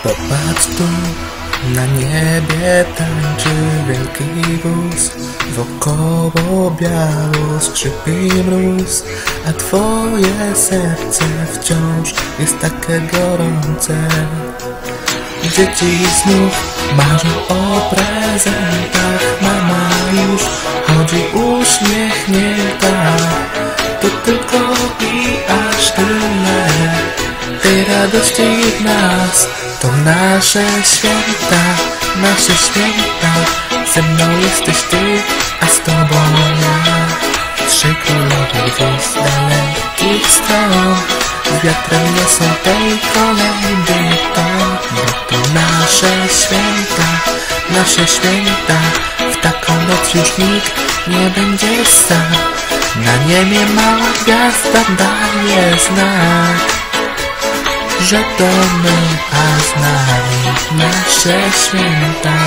Popatrz tu, na niebie tańczy wielki wóz, wokoło biało skrzypi mróz, a twoje serce wciąż jest takie gorące. Dzieci znów marzą o prezentach, mama już chodzi uśmiechnięta. To tylko i aż tyle tej radości w nas. To nasze święta, nasze święta. Ze mną jesteś ty, a z tobą ja. Trzy królowie gdzieś z dalekich stron z wiatrem niosą tej kolędy ton. Bo to nasze święta, nasze święta. W taką noc już nikt nie będzie sam. Na niebie mała gwiazda daje znak, że to my, a z nami nasze święta.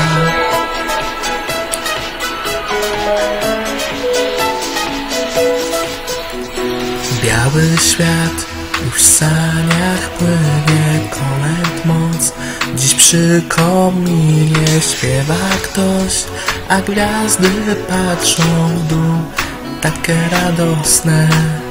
Biały świat już w saniach płynie, kolęd moc. Dziś przy kominie śpiewa ktoś, a gwiazdy patrzą w dół, takie radosne.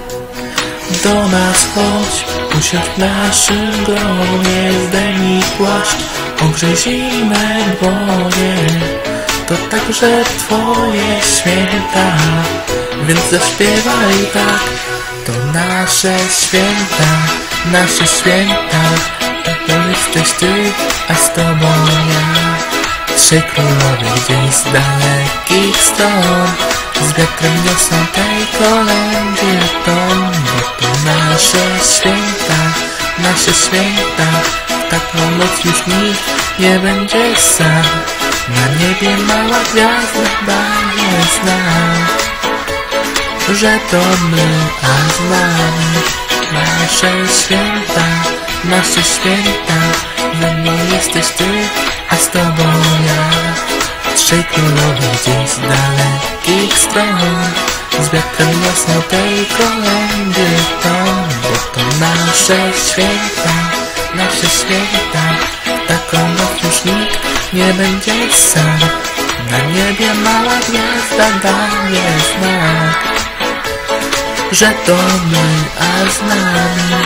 Do nas chodź, usiądź w naszym gronie, zdejmij płaszcz, ogrzej zimne dłonie. To także twoje święta, więc zaśpiewaj tak. To nasze święta, nasze święta. To jesteś ty, a z tobą ja. Trzej królowie gdzieś z dalekich stron z wiatrem niosą tej kolędy ton. Bo to nasze święta, nasze święta. W taką noc już nikt nie będzie sam. Na niebie mała gwiazda daje znak, że to my, a z nami nasze święta, nasze święta. Ze mną jesteś ty, a z tobą ja. Trzej królowie gdzieś z dalekich stron z wiatrem niosą tej kolędy ton. Bo to nasze święta, nasze święta. W taką noc już nikt nie będzie sam. Na niebie mała gwiazda daje znak, że to my, a z nami.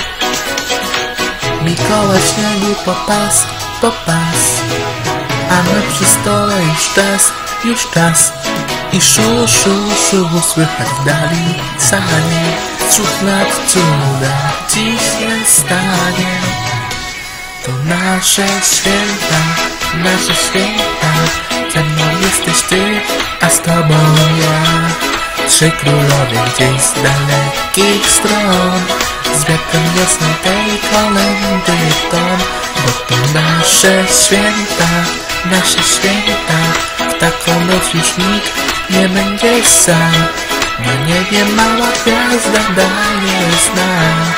Mikołaj śniegu popas, popas, a my przy stole już czas. I szu, słychać w dali sanie. Cud nad cuda dziś się stanie. To nasze święta, nasze święta. Ze mną jesteś ty, a z tobą ja. Trzej królowie gdzieś z dalekich stron z wiatrem niosą tej kolędy ton. Bo to nasze święta, nasze święta. W taką noc już nikt nie będzie sam. Na niebie mała gwiazda daje znak,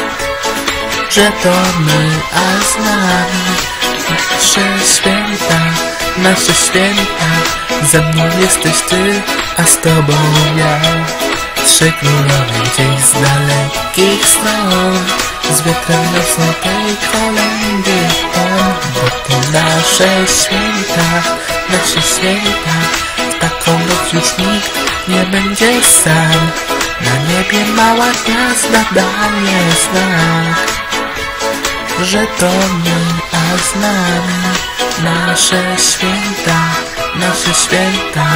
że to my, a z nami nasze święta, nasze święta. Ze mną jesteś ty, a z tobą ja. Trzej królowie gdzieś z dalekich stron z wiatrem niosą tej kolędy ton. Bo to nasze święta, nasze święta. W taką noc już nikt nie będzie sam. Na niebie mała gwiazda daje znak, że to my, a z nami nasze święta, nasze święta.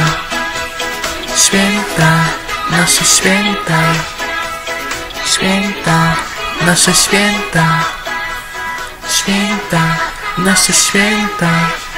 Święta, nasze święta. Święta, nasze święta. Święta, nasze święta.